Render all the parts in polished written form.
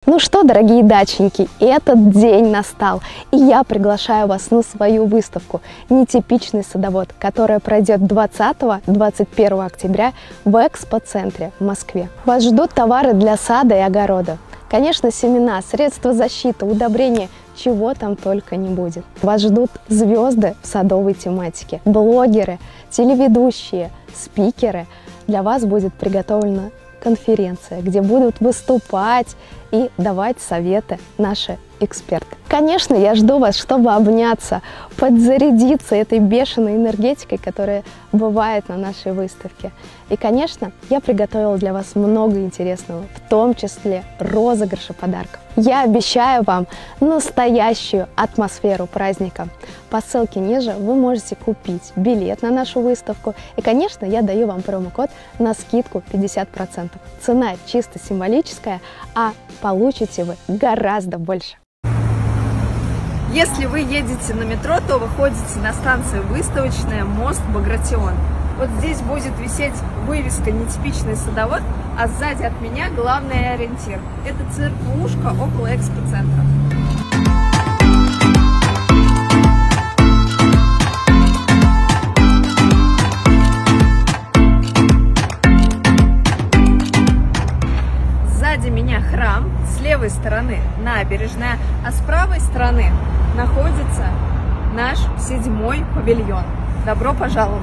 Ну что, дорогие дачники, этот день настал, и я приглашаю вас на свою выставку «Нетипичный садовод», которая пройдет 20-21 октября в экспоцентре в Москве. Вас ждут товары для сада и огорода. Конечно, семена, средства защиты, удобрения, чего там только не будет. Вас ждут звезды в садовой тематике, блогеры, телеведущие, спикеры. Для вас будет приготовлена конференция, где будут выступать и давать советы наши эксперты. Конечно, я жду вас, чтобы обняться, подзарядиться этой бешеной энергетикой, которая бывает на нашей выставке. И, конечно, я приготовила для вас много интересного, в том числе розыгрыши подарков. Я обещаю вам настоящую атмосферу праздника. По ссылке ниже вы можете купить билет на нашу выставку. И, конечно, я даю вам промокод на скидку 50%. Цена чисто символическая, а получите вы гораздо больше. Если вы едете на метро, то выходите на станцию Выставочная, мост Багратион. Вот здесь будет висеть вывеска «Нетипичный садовод», а сзади от меня главный ориентир. Это церквушка около экспоцентра. Сзади меня храм, с левой стороны набережная, а с правой стороны находится наш 7-й павильон. Добро пожаловать!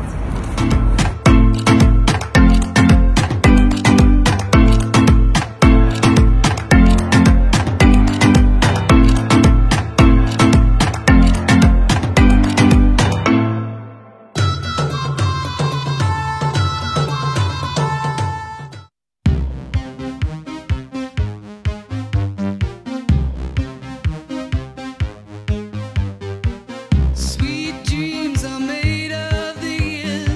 Sweet dreams are made of these.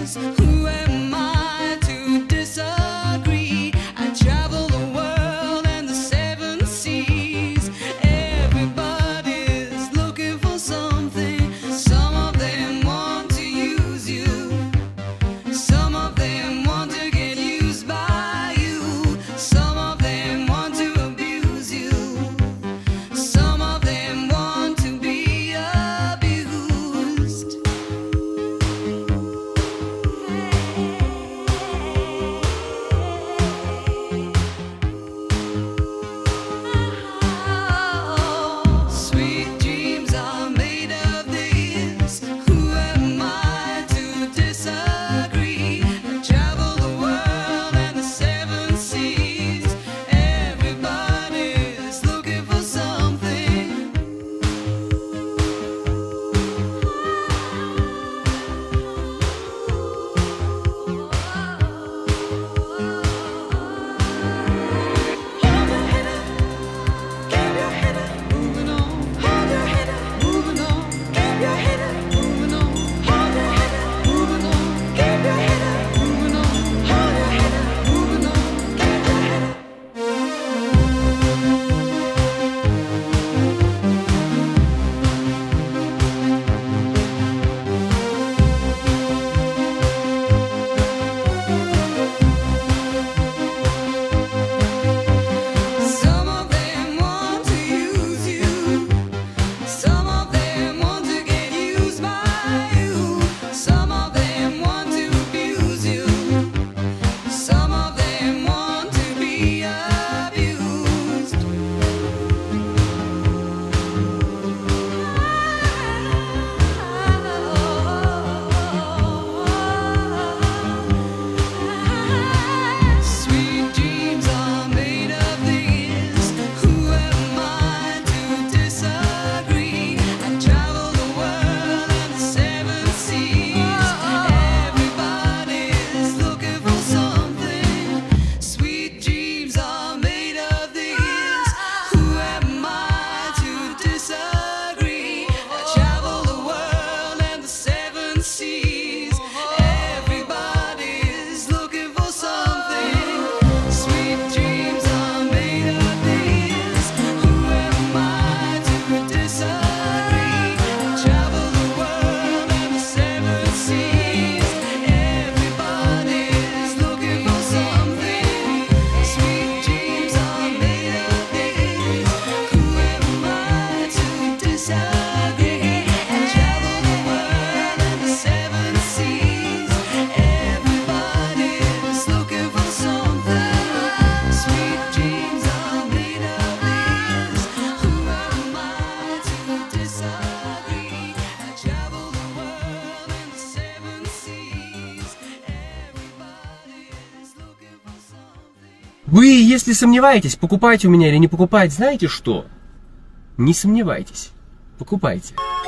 Вы, если сомневаетесь, покупать у меня или не покупать, знаете что? Не сомневайтесь, покупайте.